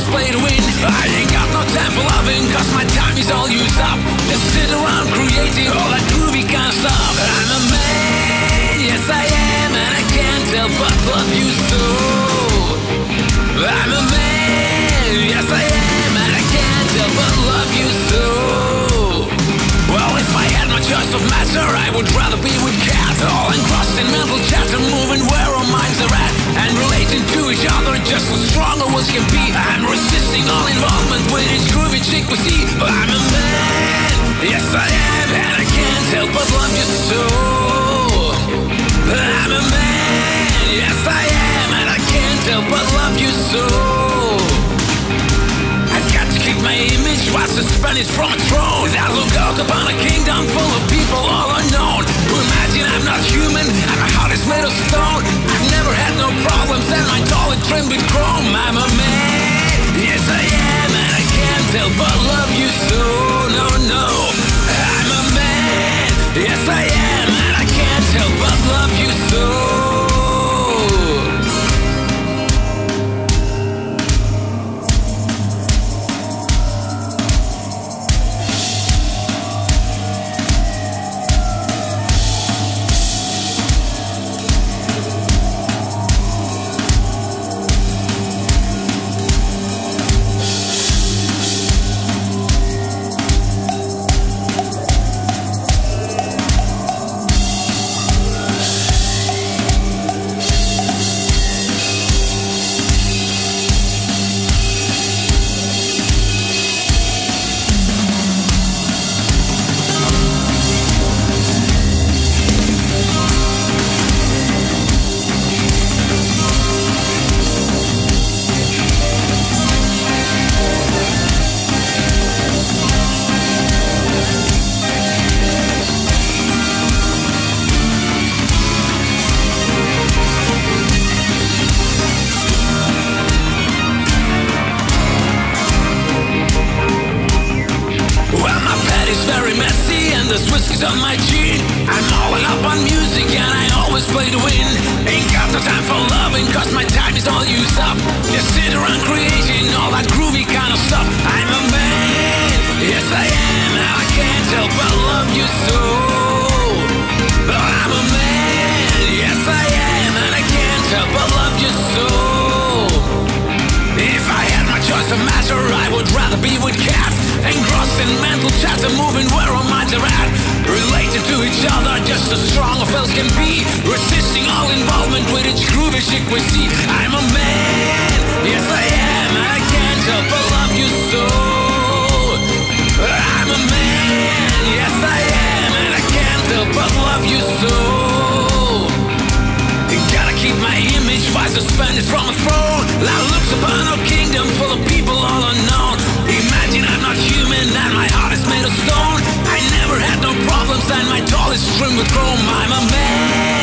play to win. I ain't got no time for loving, cause my time is all used up. Just sit around creating all that groovy kind of stuff. I'm a man, yes I am, and I can't help but love you so. I'm a man, yes I am, and I can't help but love you so. Well, if I had my choice of matter, I would rather be with cats. All engrossed in mental chatter, moving where our minds are at, and relating to each other just as strong as can be. I'm resisting all involvement with each groovy chick we see. I'm a man, yes I am, and I can't help but love you so. I'm a man, yes I am, and I can't help but love you so. I've got to keep my image while suspended from a throne. I look out upon a kingdom full of people all unknown, who imagine I'm not human and my heart is made of stone. I've never had no problems and my doll is trimmed with chrome. I'm a man, yes I am, and I can't help but love you so. No, no, I'm a man, yes I am, and I can't help but love you so. This whiskey's on my gin. I'm all up on music and I always play to win. Ain't got no time for loving, cause my time is all used up. Just sit around creating all that groovy kind of stuff. I'm a man, yes I am, and I can't help but love you so. I'm a man, yes I am, and I can't help but love you so. If I had my choice of matter, I would rather be with cats, engrossed in mental chatter, moving where our minds are at, related to each other just as strong as fellas can be, resisting all involvement with each groovy chick we see. I'm a man, yes I am, and I can't help but love you so. I'm a man, yes I am, and I can't help but love you so. Gotta keep my image while suspended from a throne. That looks upon a kingdom full of people all unknown. Imagine I'm not human and my heart is made of stone. I never had no problems and my doll is trimmed with chrome. I'm a man.